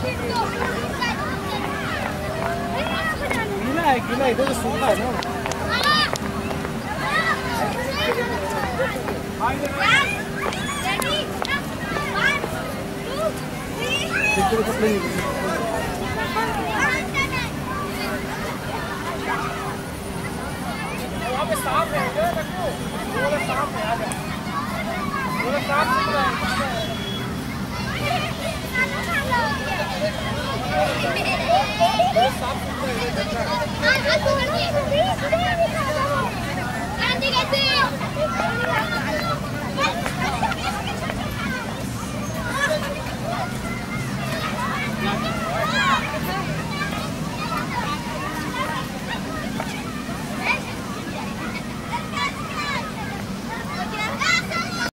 गीला इधर तो सूखा है ना। साफ है, साफ है, साफ है।